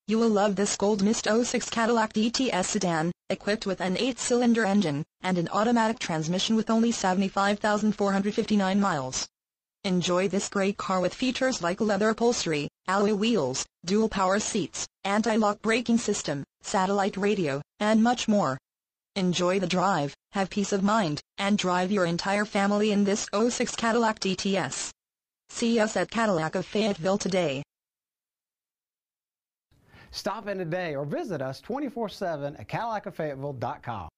You will love this Gold Mist '06 Cadillac DTS Sedan, equipped with an 8-cylinder engine and an automatic transmission with only 75,459 miles. Enjoy this great car with features like leather upholstery, alloy wheels, dual power seats, anti-lock braking system, satellite radio, and much more. Enjoy the drive, have peace of mind, and drive your entire family in this '06 Cadillac DTS. See us at Cadillac of Fayetteville today. Stop in today or visit us 24/7 at CadillacofFayetteville.com.